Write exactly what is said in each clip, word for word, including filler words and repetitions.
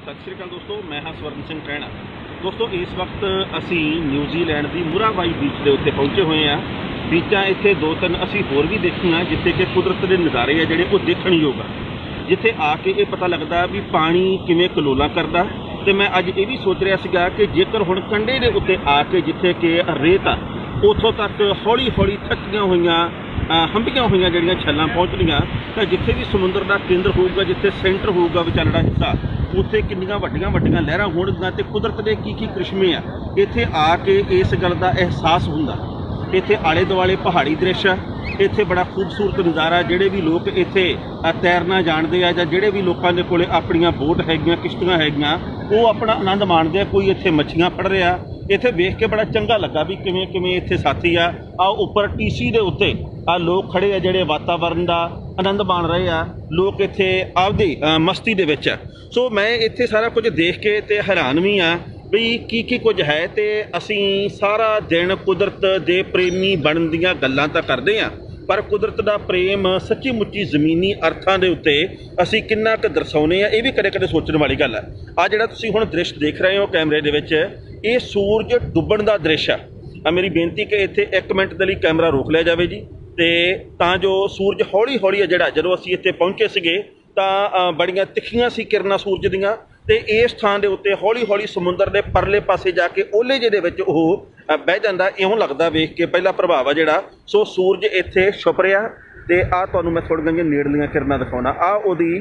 सत श्री अकाल दोस्तों, मैं हाँ स्वर्ण सिंह रैणा। दोस्तों इस वक्त असी न्यूजीलैंड की मुराबाई बीच के उत्ते पहुंचे हुए हैं। बीचा इत्थे दो तीन असी होर भी देखियां जिथे कि कुदरत के नज़ारे आ जिहड़े वो देखण योग आ, जिथे आके ये पता लगता भी पानी किवें कलोला करदा। तो मैं अज ये भी सोच रहा सीगा कि जेकर हुण कंढे दे उत्ते आके जिथे कि रेत आ उतों तक हौली हौली थकियां होईयां हंबियां हुई जिहड़ियां छल्लां पहुंचणीਆਂ तो जिथे भी समुद्र का केंद्र होगा, जिथे सेंटर होगा विचालड़ा हिस्सा, उत्थे किन्नियां वड्डियां वड्डियां लहरां होणगीਆਂ ते कुदरत के की की करिश्मे आ इत्थे आके इस गल का एहसास हुंदा। इत्थे आले दुआले पहाड़ी दृश्य, इत्थे बड़ा खूबसूरत नज़ारा। जिहड़े भी लोग इत्थे तैरना जानते हैं जां जिहड़े भी लोगों के कोले अपनियां बोट हैगियां किश्तियां हैगियां वो अपना आनंद माणदे आ। कोई इत्थे मच्छियां फड़ रहा, इत्थे वेख के बड़ा चंगा लगा भी किवें किवें इत्थे साथी आ आ उपर टीसी दे उत्ते आ लोग खड़े आ जिहड़े वातावरण का आनंद माण रहे आ। लोग इत्थे आपदी मस्ती दे विच आ। सो मैं इत्थे सारा कुछ देख के ते हैरान भी हाँ भी की की कुछ है। तो असी सारा दिन कुदरत दे प्रेमी बनन दीयां गल्लां तां करदे आ, पर कुदरत का प्रेम सच्ची मुच्ची जमीनी अर्थां दे उत्ते असी किन्ना क दर्शाउने आ, ये भी कदे कदे सोचण वाली गल है। आ जिहड़ा तुसीं हुण दृश्य देख रहे हो कैमरे दे विच, ये सूरज डुੱਬਣ का दृश्य है। मेरी बेनती कि इत्थे एक मिनट के लिए कैमरा रोक लिया जाए जी, तो तां जो सूरज हौली हौली है जिहड़ा जदों असीं इत्थे पहुंचे सीगे तां बड़ियां तिखियां सी किरनां सूरज दीयां, ते इस थां दे उत्ते हौली हौली समुंदर के परले पासे जाके ओले जिहदे विच ओह बह जांदा। इउं लगदा वेख के पहला प्रभाव आ जिहड़ा सो सूरज इत्थे छुप रिहा। ते आ तुहानूं मैं थोड़ियां जिहियां नेड़लीਆਂ किरनां दिखाउणा। आ ओहदी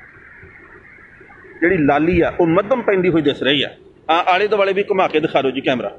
जिहड़ी लाली आ ओह मध्यम पैंदी होई दिस रही आ। आ आले दुआले भी घुमा के दिखा दो जी कैमरा।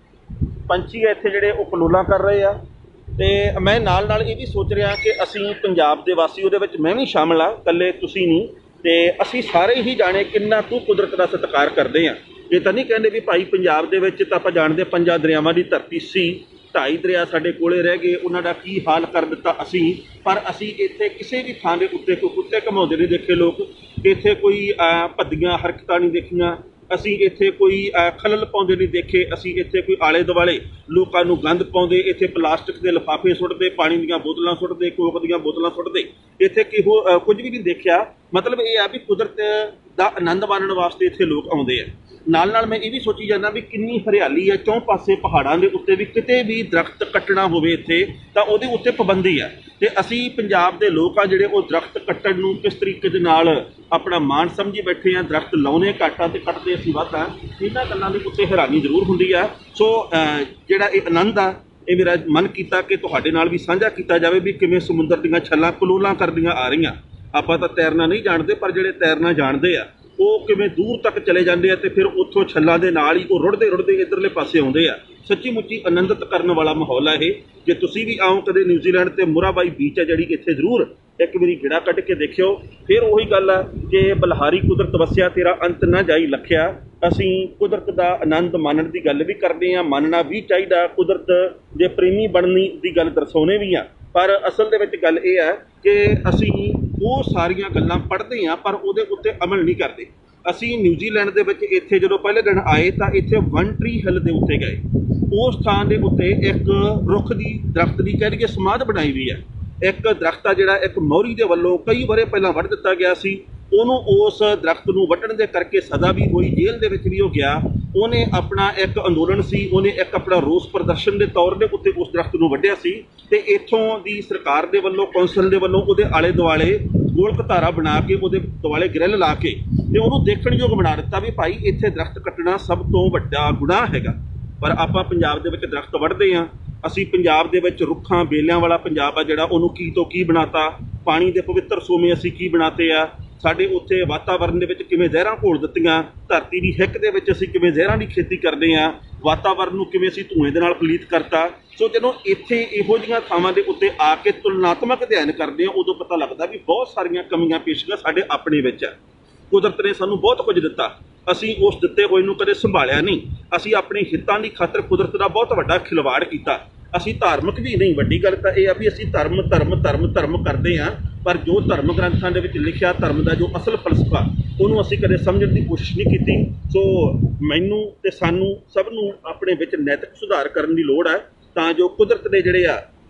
पंछी इत्थे जिहड़े ओह कलोला कर रहे आ। ते मैं नाल नाल ये भी सोच रहा कि असीं पंजाब दे वासी उहदे विच मैं भी शामिल हाँ, कल्ले तुसीं नहीं। ते असीं सारे ही जाने किन्ना कुछ कुदरत का सत्कार करते हैं। ये तो नहीं कहते भी भाई पंजाब दे विच तां आपां जानदे पंजां दरियावां दी धरती सी, ढाई दरिया साडे कोले रह गए, उन्हां दा की हाल कर दिता असीं। पर असीं इत्थे किसी भी थां दे उत्ते कोई कुत्ते घुमाउंदे नहीं देखे लोग, इत्थे कोई भद्दियां हरकतां नहीं देखियां, असीं इत्थे कोई खलल पाउंदे नहीं देखे, असीं इत्थे कोई आले दुआले लोकां नूं गंद पाउंदे, इत्थे प्लास्टिक के लिफाफे सुੱਟਦੇ, पानी दीयां बोतलां सुੱਟਦੇ, कोक दीयां बोतलां सुੱਟਦੇ, इत्थे किहो कुछ भी नहीं देखिया। मतलब ये आ भी कुदरत का आनंद माणन वास्ते इत्थे लोग आउंदे आ। नाल नाल मैं ये भी सोची जाना भी किन्नी हरियाली है चौं पासे पहाड़ां दे उत्ते भी, किते भी दरख्त कट्टना होवे इत्थे तां ओहदे उत्ते पाबंदी है। ते असीं पंजाब दे लोक आ जिहड़े ओह दरख्त कट्टण नूं किस तरीके दे नाल अपना मान समझी बैठे हैं। दरख्त लाउने घੱਟ आ ते कट्टदे असीं वध आ। इन्हां गल्लां दे उत्ते हैरानी जरूर हुंदी आ। सो जिहड़ा ये आनंद आ ये मेरा मन किया कि तुहाडे नाल भी साझा किया जाए भी किवें समुंदर दीयां छल्लां कलोलां करदियां आ रहीआं। आपां तां तैरना नहीं जानते, पर जिहड़े तैरना जानते आ वो किवें दूर तक चले जाते हैं, तो फिर उत्थों छल्लां दे नाल ही वो रुड़दे रुड़दे इधरले पासे आउंदे आ। सच्ची मुच्ची आनंदित करने वाला माहौल है ये। जे तुसीं भी आओ कदे न्यूजीलैंड ते मुराबाई बीच है जिहड़ी, इत्थे जरूर एक बारी गेड़ा कढ के देखियो। फिर उही गल आ कि बलहारी कुदरत वसिया तेरा अंत ना जाई लखिया। असीं कुदरत का आनंद मानण की गल भी करते हैं, मानना भी चाहिए, कुदरत दे प्रेमी बनने की गल दर्शाउने भी आ। पर असल दे विच गल ये है कि असीं वो सारियां गल्लां पढ़ते हैं पर उहदे उत्ते अमल नहीं करते। असीं न्यूजीलैंड दे विच इत्थे जदों पहले दिन आए तां इत्थे वन ट्री हिल दे उत्ते गए। उस थां दे उत्ते एक रुख दी दरख्त दी कह लईए समाध बनाई हुई है। एक दरख्त आ जिहड़ा एक मौरी दे वल्लों कई वरे पहलां वढ दित्ता गया सी, ਉਹਨੂੰ उस दरख्त ਨੂੰ ਵੱਢਣ ਦੇ ਕਰਕੇ सज़ा भी हुई, जेल ਦੇ ਵਿੱਚ भी हो गया। ਉਹਨੇ अपना एक अंदोलन सी, ਉਹਨੇ एक अपना रोस प्रदर्शन के तौर ਦੇ ਉੱਤੇ उस दरख्त ਨੂੰ ਵੱਢਿਆ ਸੀ। ਤੇ ਇੱਥੋਂ ਦੀ ਸਰਕਾਰ ਦੇ ਵੱਲੋਂ ਕੌਂਸਲ ਦੇ ਵੱਲੋਂ ਉਹਦੇ ਆਲੇ ਦੁਆਲੇ ਗੋਲ ਘਤਾਰਾ ਬਣਾ ਕੇ ਉਹਦੇ ਦੁਆਲੇ ਗ੍ਰਿਲ ਲਾ ਕੇ ਤੇ ਉਹਨੂੰ ਦੇਖਣਯੋਗ ਬਣਾ ਦਿੱਤਾ ਵੀ ਭਾਈ ਇੱਥੇ ਦਰਖਤ ਕੱਟਣਾ ਸਭ ਤੋਂ ਵੱਡਾ ਗੁਨਾਹ ਹੈਗਾ। ਪਰ ਆਪਾਂ ਪੰਜਾਬ ਦੇ ਵਿੱਚ ਦਰਖਤ ਵੱਢਦੇ ਹਾਂ। ਅਸੀਂ ਪੰਜਾਬ ਦੇ ਵਿੱਚ ਰੁੱਖਾਂ ਬੇਲਿਆਂ ਵਾਲਾ ਪੰਜਾਬ ਆ ਜਿਹੜਾ ਉਹਨੂੰ ਕੀ ਤੋਂ ਕੀ ਬਣਾਤਾ, ਪਾਣੀ ਦੇ ਪਵਿੱਤਰ ਸੋਮੇ ਅਸੀਂ ਕੀ ਬਣਾਤੇ ਆ, ਸਾਡੇ ਉੱਥੇ ਵਾਤਾਵਰਨ ਦੇ ਵਿੱਚ ਕਿਵੇਂ ਜ਼ਹਿਰਾਂ ਘੋਲ ਦਿੱਤੀਆਂ, ਧਰਤੀ ਦੀ ਹਿੱਕ ਦੇ ਵਿੱਚ ਅਸੀਂ ਕਿਵੇਂ ਜ਼ਹਿਰਾਂ ਦੀ ਖੇਤੀ ਕਰਦੇ ਹਾਂ, ਵਾਤਾਵਰਨ ਨੂੰ ਕਿਵੇਂ ਅਸੀਂ ਧੂਏ ਦੇ ਨਾਲ ਪਲੀਤ ਕਰਤਾ। ਸੋ ਜਦੋਂ ਇੱਥੇ ਇਹੋ ਜਿਹੀਆਂ ਥਾਵਾਂ ਦੇ ਉੱਤੇ ਆ ਕੇ ਤੁਲਨਾਤਮਕ ਅਧਿਐਨ ਕਰਦੇ ਹਾਂ ਉਦੋਂ ਪਤਾ ਲੱਗਦਾ ਵੀ ਬਹੁਤ ਸਾਰੀਆਂ ਕਮੀਆਂ ਪੇਸ਼ੀਆਂ ਸਾਡੇ ਆਪਣੇ ਵਿੱਚ ਹੈ। ਕੁਦਰਤ ਨੇ ਸਾਨੂੰ ਬਹੁਤ ਕੁਝ ਦਿੱਤਾ, ਅਸੀਂ ਉਸ ਦਿੱਤੇ ਹੋਏ ਨੂੰ ਕਦੇ ਸੰਭਾਲਿਆ ਨਹੀਂ। ਅਸੀਂ ਆਪਣੇ ਹਿੱਤਾਂ ਦੀ ਖਾਤਰ ਕੁਦਰਤ ਦਾ ਬਹੁਤ ਵੱਡਾ ਖਿਲਵਾੜ ਕੀਤਾ। ਅਸੀਂ ਧਾਰਮਿਕ ਵੀ ਨਹੀਂ, ਵੱਡੀ ਗੱਲ ਤਾਂ ਇਹ ਆ ਵੀ ਅਸੀਂ ਧਰਮ ਧਰਮ ਧਰਮ ਧਰਮ ਕਰਦੇ ਹਾਂ, पर जो धर्म ग्रंथों के लिखा धर्म का जो असल फलसफा उन्होंने असी कदे समझण की कोशिश नहीं की। सो मैनू ते सानू सब नू अपने विच नैतिक सुधार करने की लोड़ है तां जो कुदरत के जिहड़े आ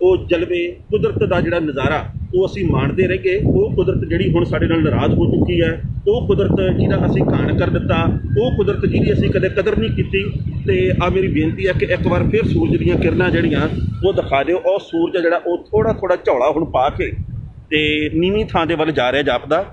ਉਹ ਜਲਵੇ ਕੁਦਰਤ ਦਾ ਜਿਹੜਾ ਨਜ਼ਾਰਾ ਉਹ ਅਸੀਂ ਮਾਣਦੇ ਰਹੀਏ। ਉਹ ਕੁਦਰਤ ਜਿਹੜੀ ਹੁਣ ਸਾਡੇ ਨਾਲ ਨਾਰਾਜ਼ ਹੋ ਚੁੱਕੀ ਹੈ, ਉਹ ਕੁਦਰਤ ਜਿਹਦਾ ਅਸੀਂ ਘਾਣ ਕਰ ਦਿੱਤਾ, ਉਹ ਕੁਦਰਤ ਜਿਹਦੀ ਅਸੀਂ ਕਦੇ ਕਦਰ ਨਹੀਂ ਕੀਤੀ। ਤੇ ਆ ਮੇਰੀ ਬੇਨਤੀ ਹੈ ਕਿ ਇੱਕ ਵਾਰ ਫਿਰ ਸੂਰਜ ਦੀਆਂ ਕਿਰਨਾਂ ਜਿਹੜੀਆਂ ਉਹ ਦਿਖਾ ਦਿਓ। ਉਹ ਸੂਰਜ ਜਿਹੜਾ ਉਹ ਥੋੜ੍ਹਾ ਥੋੜ੍ਹਾ ਝੌਲਾ ਹੁਣ ਪਾ ਕੇ ਤੇ ਨੀਵੀਂ ਥਾਂ ਦੇ ਵੱਲ ਜਾ ਰਿਹਾ ਜਾਪਦਾ।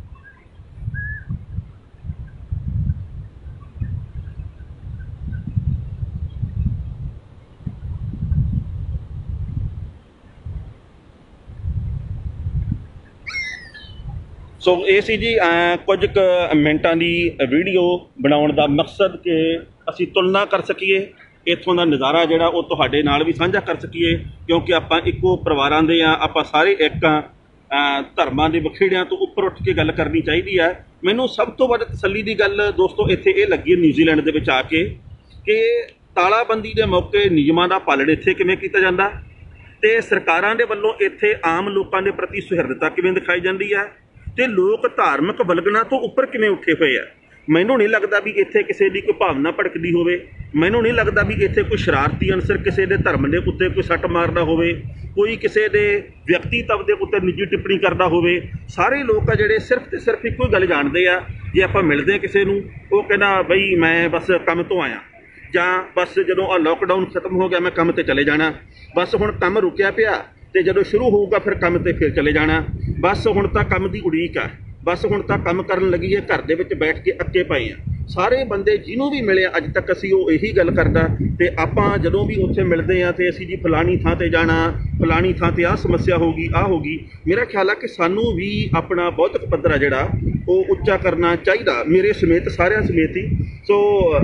ਸੋ ਇਹ ਸੀ ਜੀ ਕੁਝ ਕੁ ਮਿੰਟਾਂ ਦੀ ਵੀਡੀਓ ਬਣਾਉਣ ਦਾ ਮਕਸਦ ਕਿ ਅਸੀਂ ਤੁਲਨਾ ਕਰ ਸਕੀਏ, ਇੱਥੋਂ ਦਾ ਨਜ਼ਾਰਾ ਜਿਹੜਾ ਉਹ ਤੁਹਾਡੇ ਨਾਲ ਵੀ ਸਾਂਝਾ ਕਰ ਸਕੀਏ, ਕਿਉਂਕਿ ਆਪਾਂ ਇੱਕੋ ਪਰਿਵਾਰਾਂ ਦੇ ਹਾਂ, ਆਪਾਂ ਸਾਰੇ ਇੱਕ ਹਾਂ। ਧਰਮਾਂ ਦੇ ਵਖੇੜਿਆਂ ਤੋਂ ਉੱਪਰ ਉੱਠ ਕੇ ਗੱਲ ਕਰਨੀ ਚਾਹੀਦੀ ਹੈ। ਮੈਨੂੰ ਸਭ ਤੋਂ ਵੱਧ ਤਸੱਲੀ ਦੀ ਗੱਲ ਦੋਸਤੋ ਇੱਥੇ ਇਹ ਲੱਗੀ ਨਿਊਜ਼ੀਲੈਂਡ ਦੇ ਵਿੱਚ ਆ ਕੇ ਕਿ ਤਾਲਾਬੰਦੀ ਦੇ ਮੌਕੇ ਨਿਯਮਾਂ ਦਾ ਪਾਲਣ ਇੱਥੇ ਕਿਵੇਂ ਕੀਤਾ ਜਾਂਦਾ ਤੇ ਸਰਕਾਰਾਂ ਦੇ ਵੱਲੋਂ ਇੱਥੇ ਆਮ ਲੋਕਾਂ ਦੇ ਪ੍ਰਤੀ ਸੁਹਿਰਦਤਾ ਕਿਵੇਂ ਦਿਖਾਈ ਜਾਂਦੀ ਹੈ ਤੇ ਲੋਕ ਧਾਰਮਿਕ ਵਲਗਣਾ ਤੋਂ ਉੱਪਰ ਕਿਵੇਂ ਉੱਠੇ ਹੋਏ ਆ। ਮੈਨੂੰ ਨਹੀਂ ਲੱਗਦਾ ਵੀ ਇੱਥੇ ਕਿਸੇ ਦੀ ਕੋਈ ਭਾਵਨਾ ਭੜਕਦੀ ਹੋਵੇ, ਮੈਨੂੰ ਨਹੀਂ ਲੱਗਦਾ ਵੀ ਇੱਥੇ ਕੋਈ ਸ਼ਰਾਰਤੀ ਅਨਸਰ ਕਿਸੇ ਦੇ ਧਰਮ ਦੇ ਉੱਤੇ ਕੋਈ ਸੱਟ ਮਾਰਦਾ ਹੋਵੇ, ਕੋਈ ਕਿਸੇ ਦੇ ਵਿਅਕਤੀਤਵ ਦੇ ਉੱਤੇ ਨਿੱਜੀ ਟਿੱਪਣੀ ਕਰਦਾ ਹੋਵੇ। ਸਾਰੇ ਲੋਕ ਆ ਜਿਹੜੇ ਸਿਰਫ ਤੇ ਸਿਰਫ ਇੱਕੋ ਗੱਲ ਜਾਣਦੇ ਆ, ਜੇ ਆਪਾਂ ਮਿਲਦੇ ਹਾਂ ਕਿਸੇ ਨੂੰ ਉਹ ਕਹਿੰਦਾ ਬਈ ਮੈਂ ਬਸ ਕੰਮ ਤੋਂ ਆਇਆ, ਜਾਂ ਬਸ ਜਦੋਂ ਆ ਲੋਕਡਾਊਨ ਖਤਮ ਹੋ ਗਿਆ ਮੈਂ ਕੰਮ ਤੇ ਚਲੇ ਜਾਣਾ, ਬਸ ਹੁਣ ਕੰਮ ਰੁਕਿਆ ਪਿਆ ਤੇ ਜਦੋਂ ਸ਼ੁਰੂ ਹੋਊਗਾ ਫਿਰ ਕੰਮ ਤੇ ਫਿਰ ਚਲੇ ਜਾਣਾ, ਬਸ ਹੁਣ ਤਾਂ ਕੰਮ ਦੀ ਉਡੀਕ ਆ, ਬਸ ਹੁਣ ਤਾਂ ਕੰਮ ਕਰਨ ਲੱਗੀ ਹੈ, ਘਰ ਦੇ ਵਿੱਚ ਬੈਠ ਕੇ ਅੱਕੇ ਪਏ ਆ। ਸਾਰੇ ਬੰਦੇ ਜਿਹਨੂੰ ਵੀ ਮਿਲੇ ਅੱਜ ਤੱਕ ਅਸੀਂ ਉਹ ਇਹੀ ਗੱਲ ਕਰਦਾ ਤੇ ਆਪਾਂ ਜਦੋਂ ਵੀ ਉੱਥੇ ਮਿਲਦੇ ਆ ਤੇ ਅਸੀਂ ਜੀ ਫਲਾਣੀ ਥਾਂ ਤੇ ਜਾਣਾ, ਫਲਾਣੀ ਥਾਂ ਤੇ ਆਹ ਸਮੱਸਿਆ ਹੋਊਗੀ, ਆਹ ਹੋਗੀ। ਮੇਰਾ ਖਿਆਲ ਆ ਕਿ ਸਾਨੂੰ ਵੀ ਆਪਣਾ ਬੌਧਿਕ ਪੱਧਰ ਆ ਜਿਹੜਾ ਉਹ ਉੱਚਾ ਕਰਨਾ ਚਾਹੀਦਾ, ਮੇਰੇ ਸਮੇਤ ਸਾਰਿਆਂ ਸਮੇਤ ਹੀ। ਸੋ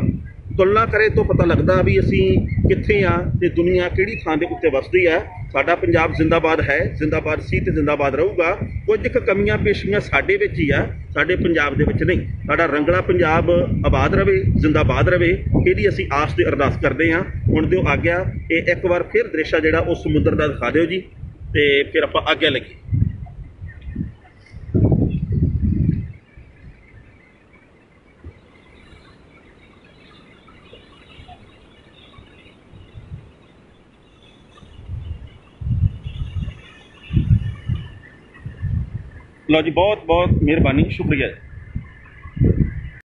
ਤੁਲਨਾ ਕਰੇ ਤੋਂ ਪਤਾ ਲੱਗਦਾ ਵੀ ਅਸੀਂ ਕਿੱਥੇ ਆ ਤੇ ਦੁਨੀਆ ਕਿਹੜੀ ਥਾਂ ਦੇ ਉੱਤੇ ਵਸਦੀ ਹੈ। ਸਾਡਾ ਪੰਜਾਬ ਜ਼ਿੰਦਾਬਾਦ ਹੈ, ਜ਼ਿੰਦਾਬਾਦ ਸੀ ਤੇ ਜ਼ਿੰਦਾਬਾਦ ਰਹੂਗਾ। ਕੁਝ ਕੁ ਕਮੀਆਂ ਪੇਸ਼ੀਆਂ ਸਾਡੇ ਵਿੱਚ ਹੀ ਆ, ਸਾਡੇ ਪੰਜਾਬ ਦੇ ਵਿੱਚ ਨਹੀਂ। ਸਾਡਾ ਰੰਗਲਾ ਪੰਜਾਬ ਆਬਾਦ ਰਵੇ, ਜ਼ਿੰਦਾਬਾਦ ਰਵੇ, ਇਹਦੀ ਅਸੀਂ ਆਸ ਤੇ ਅਰਦਾਸ ਕਰਦੇ ਹਾਂ। ਹੁਣ ਦਿਓ ਆਗਿਆ, ਇਹ ਇੱਕ ਵਾਰ ਫਿਰ ਦ੍ਰਿਸ਼ ਆ ਜਿਹੜਾ ਉਹ ਸਮੁੰਦਰ ਦਾ ਦਿਖਾ ਦਿਓ ਜੀ ਤੇ ਫਿਰ ਆਪਾਂ ਆਗਿਆ ਲੱਗੀ। ਲਓ ਜੀ, ਬਹੁਤ ਬਹੁਤ ਮਿਹਰਬਾਨੀ, ਸ਼ੁਕਰੀਆ।